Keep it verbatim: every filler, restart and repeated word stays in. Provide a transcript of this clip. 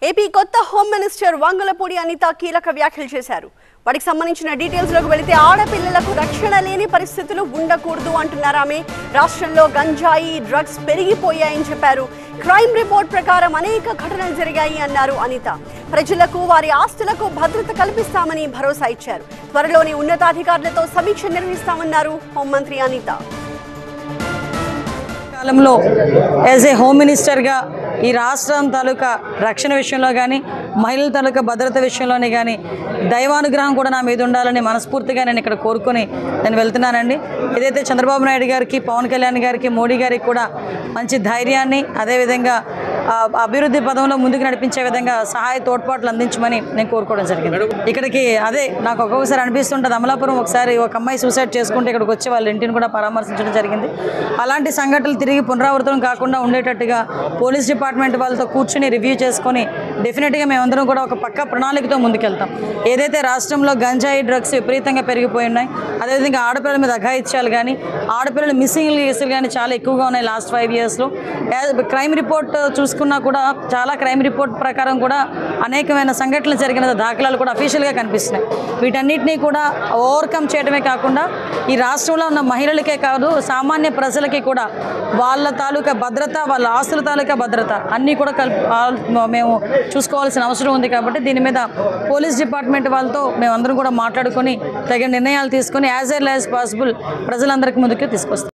AP కొత్త home minister Vangalapudi Anitha కీలక వ్యాఖ్యలు చేశారు. వాటికి సంబంధించిన డీటెయిల్స్ లోకి వెళితే ఆడపిల్లలకు రక్షణ లేని పరిస్థితులు ఉండకూడదు అంటున్నారు ఆమె. రాష్ట్రంలో గంజాయి డ్రగ్స్ పెరిగిపోయాయని చెప్పారు. క్రైమ్ రిపోర్ట్ ప్రకారం అనేక ఘటనలు జరిగాయి అన్నారు అనిత. ప్రజలకు వారి ఆస్తులకు భద్రత కల్పిస్తామని భరోసా ఇచ్చారు. త్వరలోనే ఉన్నతాధికారులతో సమీక్ష నిర్వహిస్తామన్నారు హోంమంత్రి అనిత. కాలంలో యాజ్ ఏ హోమ్ మినిస్టర్గా ఈ రాష్ట్రం తాలూకా రక్షణ విషయంలో కానీ మహిళల తాలూకా భద్రత విషయంలోనే కానీ దైవానుగ్రహం కూడా నా మీద ఉండాలని మనస్ఫూర్తిగా నేను ఇక్కడ కోరుకొని నేను వెళ్తున్నానండి. ఏదైతే చంద్రబాబు నాయుడు గారికి, పవన్ కళ్యాణ్ గారికి, మోడీ గారికి కూడా మంచి ధైర్యాన్ని, అదేవిధంగా అభివృద్ధి పదంలో ముందుకు నడిపించే విధంగా సహాయ తోడ్పాట్లు అందించమని నేను కోరుకోవడం జరిగింది. ఇక్కడికి అదే నాకు ఒక్కొక్కసారి అనిపిస్తుంటుంది, అమలాపురం ఒకసారి ఒక అమ్మాయి సూసైడ్ చేసుకుంటే ఇక్కడికి వచ్చి వాళ్ళ ఇంటిని కూడా పరామర్శించడం జరిగింది. అలాంటి సంఘటనలు తిరిగి పునరావృతం కాకుండా ఉండేటట్టుగా పోలీస్ డిపార్ట్మెంట్ వాళ్ళతో కూర్చుని రివ్యూ చేసుకొని డెఫినెట్గా మేమందరం కూడా ఒక పక్క ప్రణాళికతో ముందుకెళ్తాం. ఏదైతే రాష్ట్రంలో గంజాయి డ్రగ్స్ విపరీతంగా పెరిగిపోయి ఉన్నాయి, అదేవిధంగా ఆడపిల్లల మీద అఘాయిత్యాలు కానీ ఆడపిల్లల మిస్సింగ్ కేసులు కానీ చాలా ఎక్కువగా ఉన్నాయి లాస్ట్ ఫైవ్ ఇయర్స్లో. క్రైమ్ రిపోర్ట్ చూసుకున్నా కూడా చాలా క్రైమ్ రిపోర్ట్ ప్రకారం కూడా అనేకమైన సంఘటనలు జరిగిన దాఖలాలు కూడా అఫీషియల్గా కనిపిస్తున్నాయి. వీటన్నిటినీ కూడా ఓవర్కమ్ చేయడమే కాకుండా ఈ రాష్ట్రంలో ఉన్న మహిళలకే కాదు సామాన్య ప్రజలకి కూడా వాళ్ళ తాలూకా భద్రత, వాళ్ళ ఆస్తుల తాలూకా భద్రత అన్నీ కూడా కల్ప మేము చూసుకోవాల్సిన అవసరం ఉంది. కాబట్టి దీని మీద పోలీస్ డిపార్ట్మెంట్ వాళ్ళతో మేమందరం కూడా మాట్లాడుకొని తగిన నిర్ణయాలు తీసుకొని యాజ్ ఎర్లీ యాజ్ పాసిబుల్ ప్రజలందరికీ ముందుకు తీసుకొస్తాం.